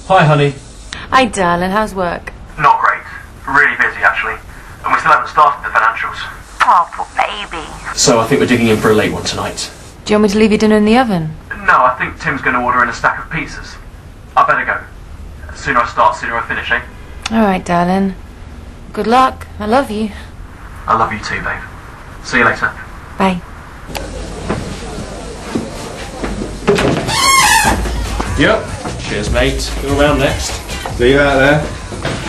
Hi, honey. Hi, darling. How's work? Not great. Really busy, actually. And we still haven't started the financials. Oh, poor baby. So I think we're digging in for a late one tonight. Do you want me to leave your dinner in the oven? No, I think Tim's going to order in a stack of pizzas. I better go. The sooner I start, sooner I finish, eh? All right, darling. Good luck. I love you. I love you too, babe. See you later. Bye. Yep. Cheers, mate. Go around next. See you out there.